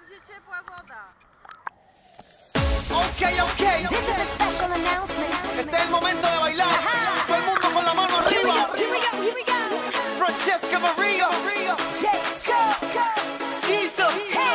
Będzie ciepła woda. Ok. This is a special announcement. Este es el momento de bailar. Todo el mundo con la mano arriba. Here we go. Francesca Maria. Jacob. Jesus. Hey.